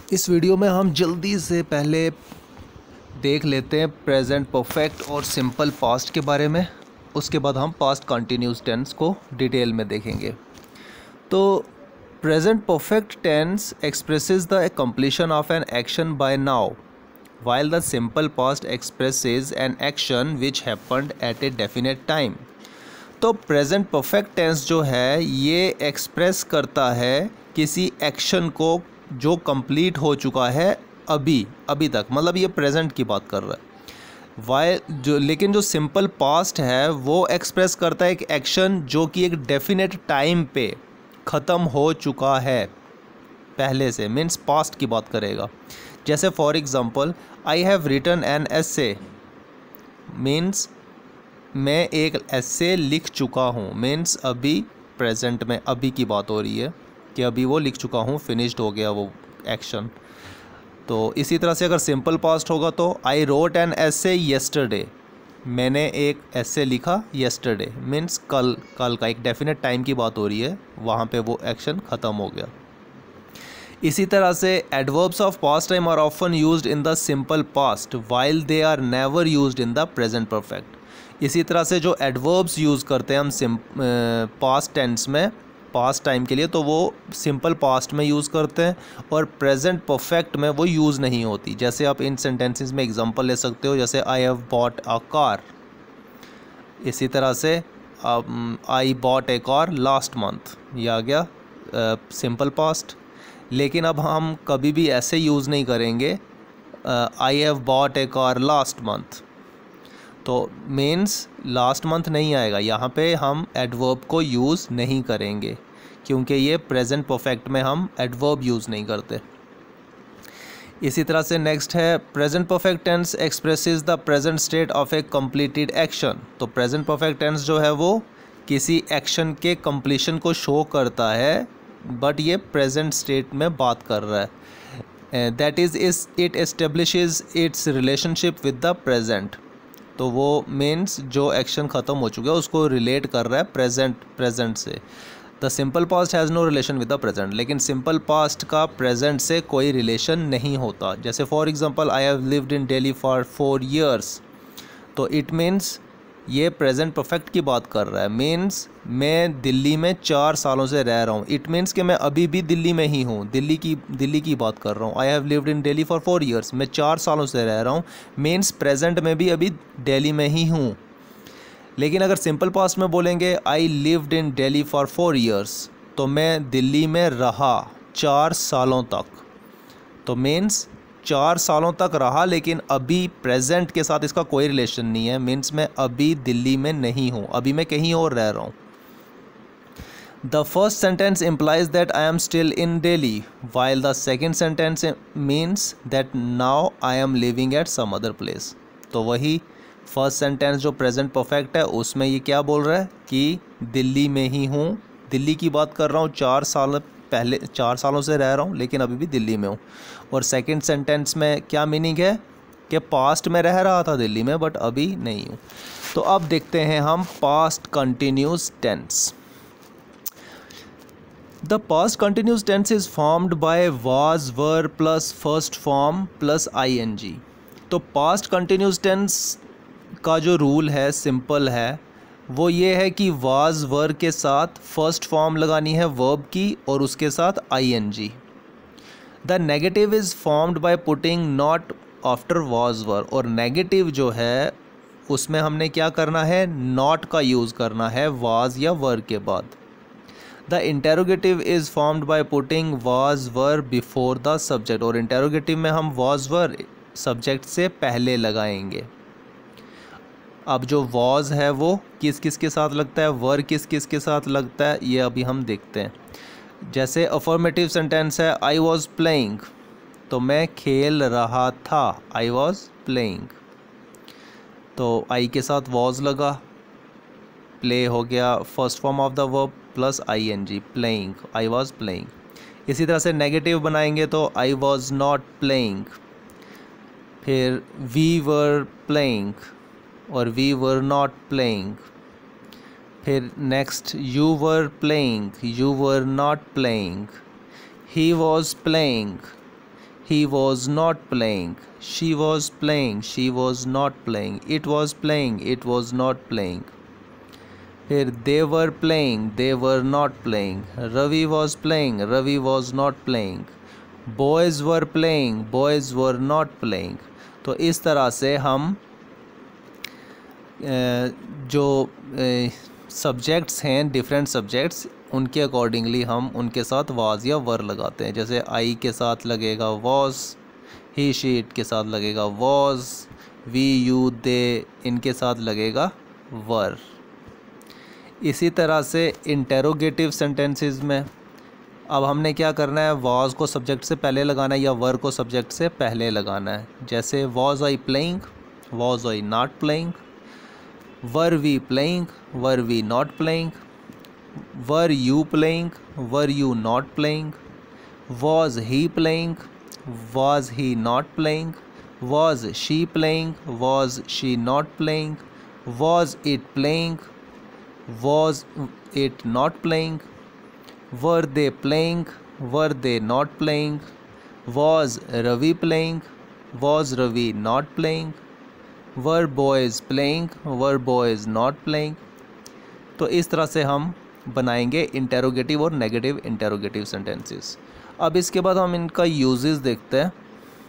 इस वीडियो में हम जल्दी से पहले देख लेते हैं प्रेजेंट परफेक्ट और सिंपल पास्ट के बारे में। उसके बाद हम पास्ट कंटिन्यूस टेंस को डिटेल में देखेंगे। तो present perfect tense expresses the completion of an action by now, while the simple past expresses an action which happened at a definite time। तो प्रेजेंट परफेक्ट टेंस जो है ये express करता है किसी एक्शन को जो कंप्लीट हो चुका है अभी तक, मतलब ये प्रेजेंट की बात कर रहा है। लेकिन जो सिंपल पास्ट है वो एक्सप्रेस करता है एक एक्शन जो कि एक डेफिनेट टाइम पे ख़त्म हो चुका है पहले से, मीन्स पास्ट की बात करेगा। जैसे for example I have written an essay, means मैं एक एसे लिख चुका हूँ, मीन्स अभी प्रेजेंट में अभी की बात हो रही है कि अभी वो लिख चुका हूँ, फिनिश्ड हो गया वो एक्शन। तो इसी तरह से अगर सिंपल पास्ट होगा तो I wrote an essay yesterday, मैंने एक एसे लिखा येस्टरडे, मीन्स कल का एक डेफिनेट टाइम की बात हो रही है, वहाँ पे वो एक्शन ख़त्म हो गया। इसी तरह से adverbs of past time are often used in the simple past while they are never used in the present perfect. इसी तरह से जो एडवर्ब्स यूज़ करते हैं हम पास्ट टेंस में पास्ट टाइम के लिए, तो वो सिंपल पास्ट में यूज़ करते हैं और प्रेजेंट परफेक्ट में वो यूज़ नहीं होती। जैसे आप इन सेंटेंसेस में एग्जांपल ले सकते हो, जैसे I have bought a car. इसी तरह से I bought a car last month, ये आ गया सिंपल पास्ट। लेकिन अब हम कभी भी ऐसे यूज़ नहीं करेंगे I have bought a car last month, तो मीन्स लास्ट मंथ नहीं आएगा, यहाँ पे हम एडवर्ब को यूज़ नहीं करेंगे क्योंकि ये प्रेजेंट परफेक्ट में हम एडवर्ब यूज़ नहीं करते। इसी तरह से नेक्स्ट है present perfect tense expresses the present state of a completed action. तो प्रेजेंट परफेक्ट टेंस जो है वो किसी एक्शन के कंप्लीशन को शो करता है, बट ये प्रेजेंट स्टेट में बात कर रहा है। That is it establishes its relationship with the present. तो वो मीन्स जो एक्शन ख़त्म हो चुका है उसको रिलेट कर रहा है प्रेजेंट से। The simple past has no relation with the present, लेकिन सिंपल पास्ट का प्रेजेंट से कोई रिलेशन नहीं होता। जैसे for example I have lived in Delhi for 4 years, तो इट मीन्स ये प्रेजेंट परफेक्ट की बात कर रहा है, मीन्स मैं दिल्ली में 4 सालों से रह रहा हूँ। इट मीन्स कि मैं अभी भी दिल्ली में ही हूँ, दिल्ली की बात कर रहा हूँ। I have lived in Delhi for 4 years, मैं 4 सालों से रह रहा हूँ, मीन्स प्रेजेंट में भी अभी दिल्ली में ही हूँ। लेकिन अगर सिंपल पास्ट में बोलेंगे I lived in Delhi for 4 years, तो मैं दिल्ली में रहा 4 सालों तक, तो मीन्स 4 सालों तक रहा, लेकिन अभी प्रेजेंट के साथ इसका कोई रिलेशन नहीं है, मीन्स मैं अभी दिल्ली में नहीं हूँ, अभी मैं कहीं और रह रहा हूँ। The first sentence implies that I am still in Delhi, while the second sentence means that now I am living at some other place। तो वही फर्स्ट सेंटेंस जो प्रेजेंट परफेक्ट है उसमें ये क्या बोल रहा है कि दिल्ली में ही हूँ, दिल्ली की बात कर रहा हूँ, 4 सालों से रह रहा हूँ, लेकिन अभी भी दिल्ली में हूँ। और सेकंड सेंटेंस में क्या मीनिंग है कि पास्ट में रह रहा था दिल्ली में, बट अभी नहीं हूँ। तो अब देखते हैं हम past continuous tense. The past continuous tense is formed by was were plus first form plus ING। तो पास्ट कंटिन्यूस टेंस का जो रूल है सिंपल है, वो ये है कि वाज वर के साथ फर्स्ट फॉर्म लगानी है वर्ब की और उसके साथ ING। The negative is formed by putting not after was were, और नेगेटिव जो है उसमें हमने क्या करना है, नॉट का यूज़ करना है वाज या वर के बाद। The interrogative is formed by putting was were before the subject, और इंटेरोगेटिव में हम वाज वर सब्जेक्ट से पहले लगाएंगे। अब जो वॉज है वो किस किस के साथ लगता है, वर किस किस के साथ लगता है, ये अभी हम देखते हैं। जैसे अफर्मेटिव सेंटेंस है आई वॉज प्लेइंग, तो मैं खेल रहा था, आई वॉज प्लेइंग, तो आई के साथ वॉज लगा, प्ले हो गया first form of the verb plus ING, playing, I was playing. इसी तरह से नेगेटिव बनाएंगे तो आई वॉज नॉट प्लेइंग, फिर वी वर प्लेइंग और वी वर नॉट प्लेइंग, फिर next you were playing, you were not playing, he was playing, he was not playing, she was playing, she was not playing, it was playing, it was not playing. फिर they were playing, they were not playing, Ravi was playing, Ravi was not playing, boys were playing, boys were not playing. तो इस तरह से हम जो subjects हैं, different subjects, उनके accordingly हम उनके साथ वाज या वर लगाते हैं. जैसे आई के साथ लगेगा वॉज, ही शी इट के साथ लगेगा वॉज, वी यू दे इनके साथ लगेगा वर. इसी तरह से इंटेरोगेटिव सेंटेंसेस में अब हमने क्या करना है, वॉज को सब्जेक्ट से पहले लगाना है या वर को सब्जेक्ट से पहले लगाना है. जैसे was I playing, was I not playing, were we playing, were we not playing, were you playing, were you not playing, was he playing, was he not playing, was she playing, was she not playing, was it playing, was it not playing, were they playing, were they not playing, was Ravi playing, was Ravi not playing, were boys playing, were boys not playing. तो इस तरह से हम बनाएंगे interrogative और negative interrogative sentences. अब इसके बाद हम इनका यूजेस देखते हैं.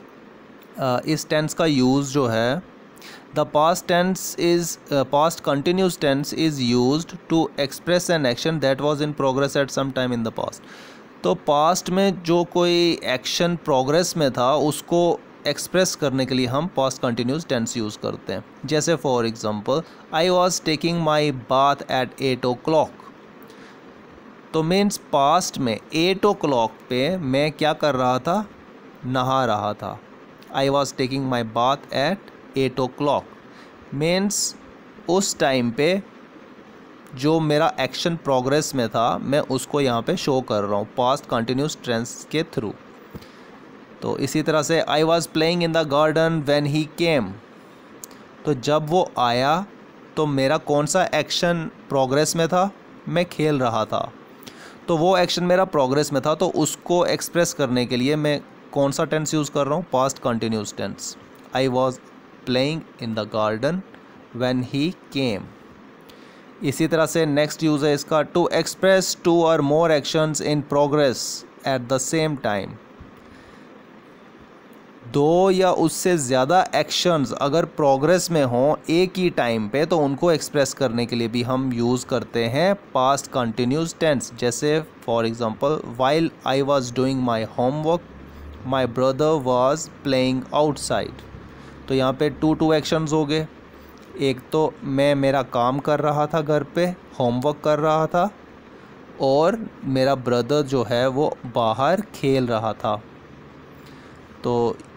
इस टेंस का यूज़ जो है, the past tense is past continuous tense is used to express an action that was in progress at some time in the past. तो पास्ट में जो कोई एक्शन प्रोग्रेस में था उसको एक्सप्रेस करने के लिए हम पास्ट कंटिन्यूस टेंस यूज़ करते हैं. जैसे for example, I was taking my bath at 8 o'clock. तो मीन्स पास्ट में 8 o'clock पे मैं क्या कर रहा था, नहा रहा था. I was taking my bath at 8 o'clock means उस टाइम पे जो मेरा एक्शन प्रोग्रेस में था मैं उसको यहाँ पे शो कर रहा हूँ पास्ट कंटिन्यूस टेंस के थ्रू. तो इसी तरह से I was playing in the garden when he came. तो जब वो आया तो मेरा कौन सा एक्शन प्रोग्रेस में था, मैं खेल रहा था. तो वो एक्शन मेरा प्रोग्रेस में था, तो उसको एक्सप्रेस करने के लिए मैं कौन सा टेंस यूज़ कर रहा हूँ, past continuous tense. I was playing in the garden when he came. इसी तरह से नेक्स्ट यूज़ है इसका, to express 2 or more actions in progress at the same time. 2 या उससे ज़्यादा एक्शंस अगर प्रोग्रेस में हों एक ही टाइम पे, तो उनको एक्सप्रेस करने के लिए भी हम यूज़ करते हैं पास्ट कंटिन्यूस टेंस. जैसे for example, while I was doing my homework my brother was playing outside. तो यहाँ पे 2 एक्शंस हो गए. एक तो मैं मेरा काम कर रहा था, घर पे होमवर्क कर रहा था, और मेरा ब्रदर जो है वो बाहर खेल रहा था. तो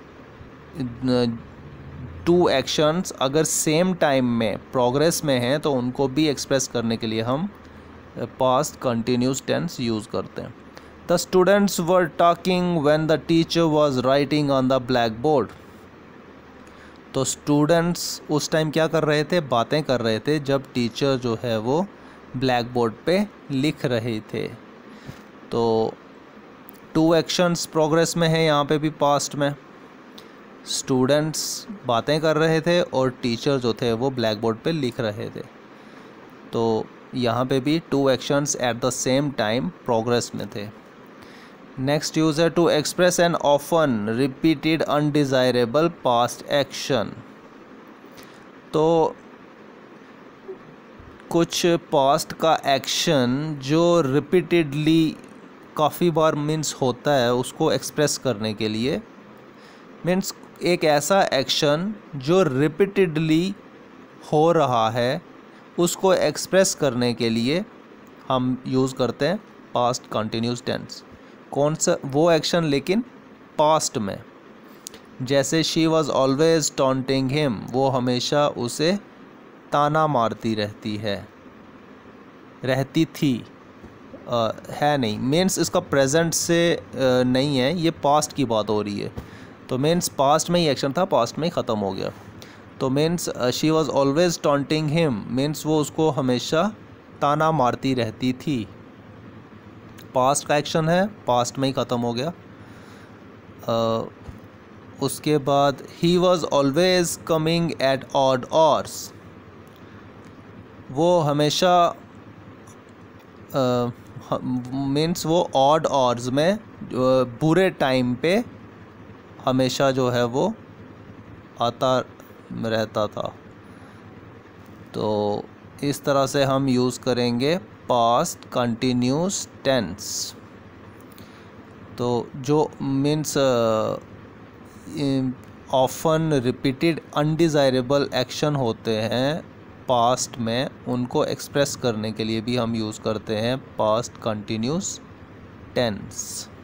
2 एक्शंस अगर सेम टाइम में प्रोग्रेस में हैं तो उनको भी एक्सप्रेस करने के लिए हम पास्ट कंटिन्यूस टेंस यूज़ करते हैं. The students were talking when the teacher was writing on the black board. तो स्टूडेंट्स उस टाइम क्या कर रहे थे, बातें कर रहे थे जब टीचर जो है वो ब्लैक बोर्ड पे लिख रहे थे. तो 2 एक्शंस प्रोग्रेस में है यहाँ पे भी पास्ट में. स्टूडेंट्स बातें कर रहे थे और टीचर जो थे वो ब्लैक बोर्ड पे लिख रहे थे. तो यहाँ पे भी 2 actions at the same time progress में थे. नेक्स्ट यूज़ है to express an often repeated undesirable past action. तो कुछ पास्ट का एक्शन जो रिपीटेडली काफ़ी बार मीन्स होता है, उसको एक्सप्रेस करने के लिए, मीन्स एक ऐसा एक्शन जो रिपीटेडली हो रहा है उसको एक्सप्रेस करने के लिए हम यूज़ करते हैं पास्ट कंटिन्यूस टेंस. कौन सा वो एक्शन, लेकिन पास्ट में. जैसे she was always taunting him, वो हमेशा उसे ताना मारती रहती है, रहती थी, है नहीं, मीन्स इसका प्रेजेंट से नहीं है, ये पास्ट की बात हो रही है. तो मीन्स पास्ट में ही एक्शन था, पास्ट में ही ख़त्म हो गया. तो means she was always taunting him means वो उसको हमेशा ताना मारती रहती थी. पास्ट का एक्शन है, पास्ट में ही ख़त्म हो गया. उसके बाद he was always coming at odd hours, वो हमेशा मीन्स वो ऑड आवर्स में बुरे टाइम पे हमेशा जो है वो आता रहता था। तो इस तरह से हम यूज़ करेंगे पास्ट कंटिन्यूस टेंस। तो जो means often repeated undesirable action होते हैं पास्ट में, उनको एक्सप्रेस करने के लिए भी हम यूज़ करते हैं पास्ट कंटिन्यूस टेंस।